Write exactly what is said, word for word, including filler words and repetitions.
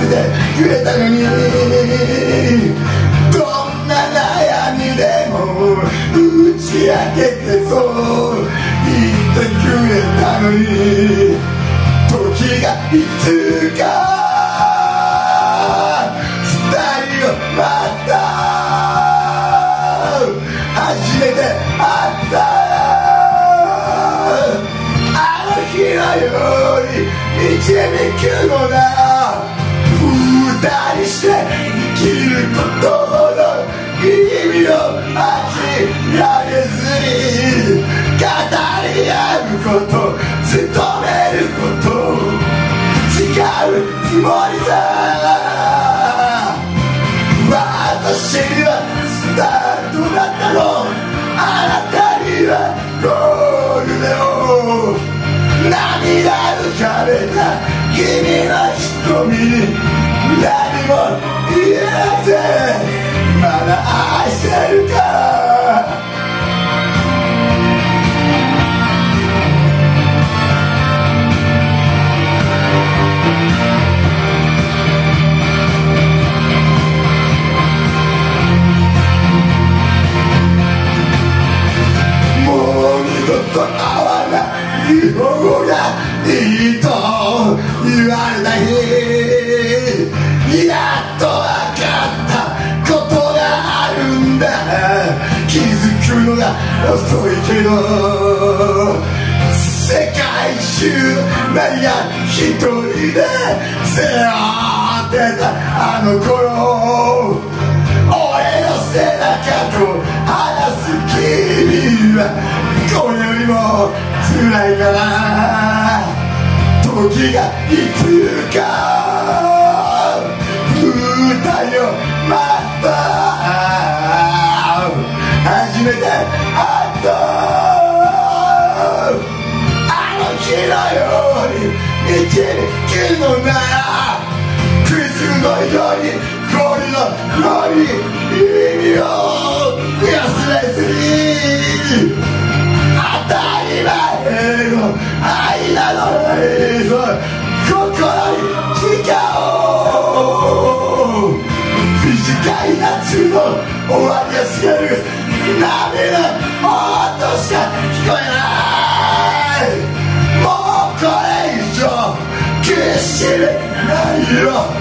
ってくれたのに、どんな悩みでも打ち明けてそう言ってくれたのに、時がいつか二人をまた初めて会ったあの日のように導くのだ。二人して生きることほど意味を諦めずに語り合うこと、努めること誓うつもりさ。私にはスタートだったの、あなたにはゴールデンを涙浮かべた君の瞳に何も言えなくて、まだ愛してるか。もう二度と会わない方がいいと言われた日、やっと分かったことがあるんだ。気づくのが遅いけど、世界中何が一人で背負ってたあの頃、俺の背中と話す君はこれよりも辛いから、時がいつか二人を待った初めて会ったあの日のように導くのなら、クイズのようにゴリのように意味を増やすれずに、当たり前の愛なのに心に誓おう。短い夏の終わりが告げる涙の音しか聞こえない。もうこれ以上苦しめないよ。